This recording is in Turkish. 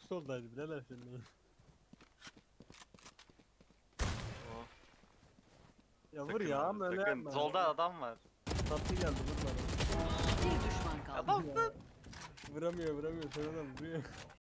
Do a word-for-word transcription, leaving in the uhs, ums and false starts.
soldaydı bileler seni. Oh, Ya vur sakın ya abi, böyle sakın. yapma. Solda adam var. Tatlı geldi vur bana. Bir düşman kaldı. Adamsın. Vuramıyor vuramıyor sonradan vuruyor.